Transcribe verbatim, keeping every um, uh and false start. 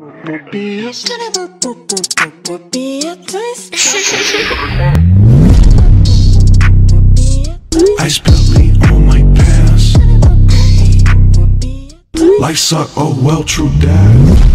I spilled lean on my pants. Life suck, oh well, true dad.